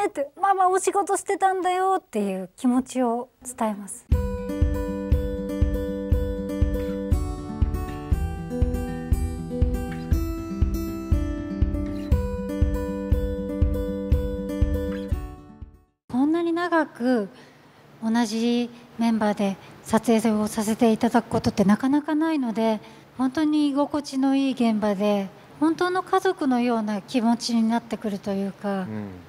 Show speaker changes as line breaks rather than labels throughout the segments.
ねってママお仕事してたんだよっていう気持ちを伝えます。こんなに長く同じメンバーで撮影をさせていただくことってなかなかないので、本当に居心地のいい現場で本当の家族のような気持ちになってくるというか、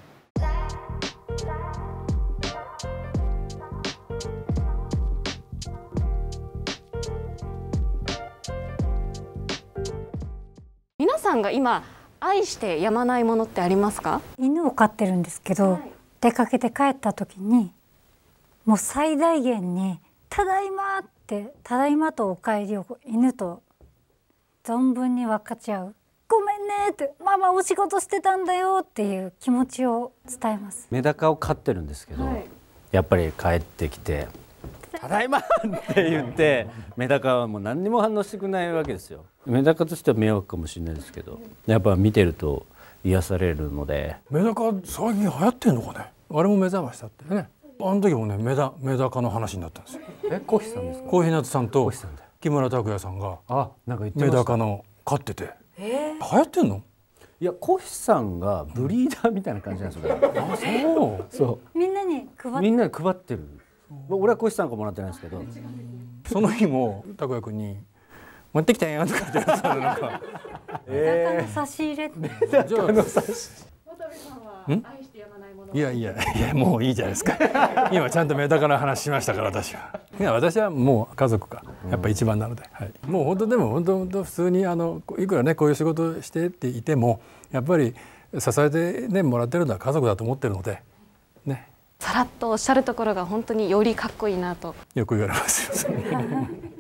皆さんが今愛してやまないものってありますか？
犬を飼ってるんですけど、出かけて帰った時にもう最大限に「ただいま」って「ただいま」と「おかえり」を犬と存分に分かち合う。ごめんねってママお仕事してたんだよっていう気持ちを伝えます。
メダカを飼ってるんですけど、やっぱり帰ってきて「ただいま!」って言ってメダカはもう何にも反応してくれないわけですよ。メダカとしては迷惑かもしれないですけど、やっぱ見てると癒されるので。
メダカ最近流行ってんのかね。あれも目覚ましだってね。あの時もねメダカの話になったんですよ。
コヒさんですか？
小日向さんと木村拓哉さんがメダカの飼ってて。流行ってんの？
いや、コヒさんがブリーダーみたいな感じなんですよ。
あ、
そう。
みんなに
配ってる。俺はコヒさんからもらってないんですけど。
その日も拓哉君に持ってきたんやとかって言ってたのなんか。
メダカの差し入れ。
じゃあ渡部さんは愛してやまないもの。いやもういいじゃないですか。今ちゃんとメダカの話しましたから私は。いや私はもう家族がやっぱ一番なので、はい、もう本当でも本当普通にいくらねこういう仕事してっていてもやっぱり支えてねもらってるのは家族だと思ってるのでね。
さらっとおっしゃるところが本当によりかっこいいなと。
よく言われますよ。